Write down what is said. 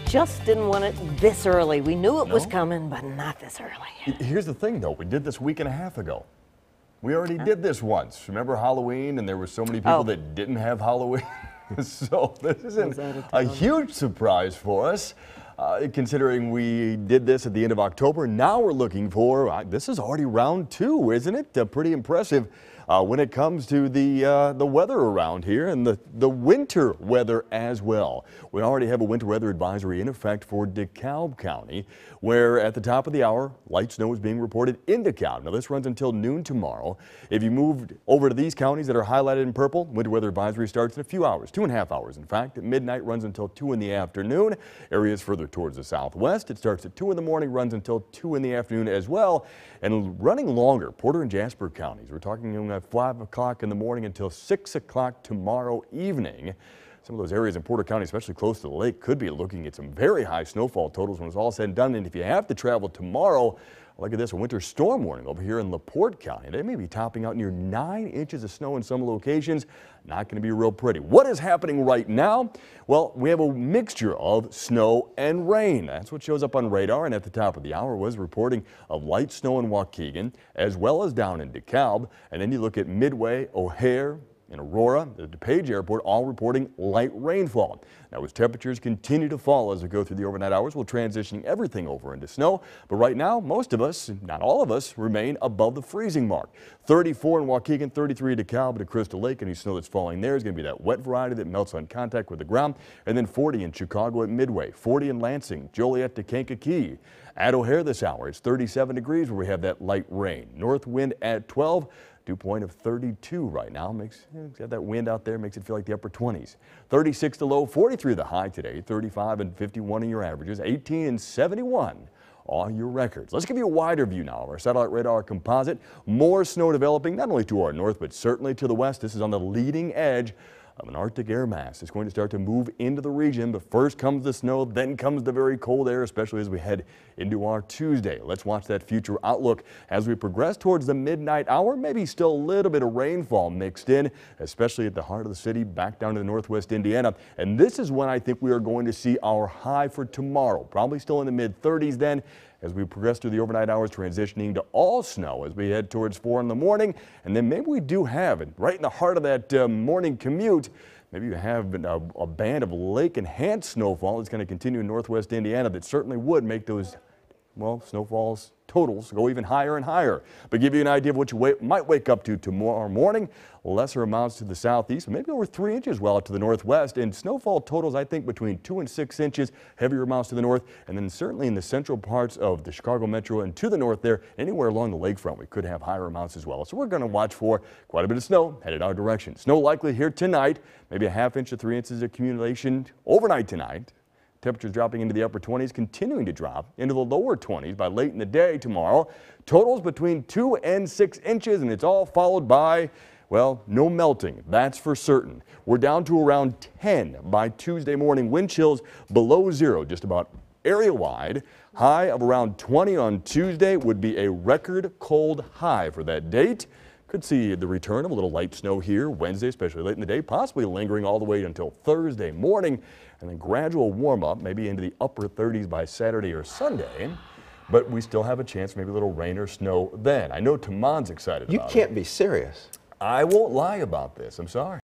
just didn't want it this early. We knew it was coming, but not this early. Here's the thing, though. We did this a week and a half ago. We already did this once. Remember Halloween, and there were so many people that didn't have Halloween? So this isn't a huge surprise for us, considering we did this at the end of October. Now we're looking for, this is already round 2, isn't it? Pretty impressive when it comes to the weather around here and the winter weather as well. We already have a winter weather advisory in effect for DeKalb County, where at the top of the hour, light snow is being reported in DeKalb. Now this runs until noon tomorrow. If you moved over to these counties that are highlighted in purple, winter weather advisory starts in a few hours, 2.5 hours in fact. At midnight, runs until 2 in the afternoon. Areas further towards the southwest, it starts at 2 in the morning, runs until 2 in the afternoon as well. And running longer, Porter and Jasper counties. We're talking 5 o'clock in the morning until 6 o'clock tomorrow evening. Some of those areas in Porter County, especially close to the lake, could be looking at some very high snowfall totals when it's all said and done. And if you have to travel tomorrow, look at this, a winter storm warning over here in LaPorte County. They may be topping out near 9 inches of snow in some locations. Not going to be real pretty. What is happening right now? Well, we have a mixture of snow and rain. That's what shows up on radar, and at the top of the hour was reporting of light snow in Waukegan as well as down in DeKalb. And then you look at Midway, O'Hare, in Aurora, the DePage Airport, all reporting light rainfall. Now, as temperatures continue to fall as we go through the overnight hours, we'll transitioning everything over into snow. But right now, most of us, not all of us, remain above the freezing mark. 34 in Waukegan, 33 at DeKalb, at Crystal Lake. Any snow that's falling there is going to be that wet variety that melts on contact with the ground. And then 40 in Chicago at Midway, 40 in Lansing, Joliet to Kankakee. At O'Hare this hour, it's 37 degrees where we have that light rain. North wind at 12. Dew point of 32 right now. Got that wind out there, makes it feel like the upper 20s. 36 the low, 43 the high today, 35 and 51 in your averages, 18 and 71 all your records. Let's give you a wider view now of our satellite radar composite. More snow developing not only to our north, but certainly to the west. This is on the leading edge of an Arctic air mass. It's going to start to move into the region, but first comes the snow, then comes the very cold air, especially as we head into our Tuesday. Let's watch that future outlook as we progress towards the midnight hour. Maybe still a little bit of rainfall mixed in, especially at the heart of the city, back down to the northwest Indiana. And this is when I think we are going to see our high for tomorrow, probably still in the mid-30s then, as we progress through the overnight hours, transitioning to all snow as we head towards 4 in the morning. And then maybe we do have it right in the heart of that morning commute. Maybe you have a band of lake-enhanced snowfall that's going to continue in northwest Indiana that certainly would make those, well, snowfalls totals go even higher and higher. But give you an idea of what you might wake up to tomorrow morning. Lesser amounts to the southeast, maybe over 3 inches well out to the northwest. And snowfall totals, I think, between 2 and 6 inches, heavier amounts to the north. And then certainly in the central parts of the Chicago metro and to the north there, anywhere along the lakefront, we could have higher amounts as well. So we're going to watch for quite a bit of snow headed our direction. Snow likely here tonight, maybe a ½ inch to 3 inches of accumulation overnight tonight. Temperatures dropping into the upper 20s, continuing to drop into the lower 20s by late in the day tomorrow. Totals between 2 and 6 inches, and it's all followed by, well, no melting, that's for certain. We're down to around 10 by Tuesday morning. Wind chills below 0 just about area-wide. High of around 20 on Tuesday would be a record cold high for that date. Could see the return of a little light snow here Wednesday, especially late in the day, possibly lingering all the way until Thursday morning, and then gradual warm up, maybe into the upper 30s by Saturday or Sunday. But we still have a chance for maybe a little rain or snow then. I know Taman's excited about it. You can't be serious. I won't lie about this. I'm sorry.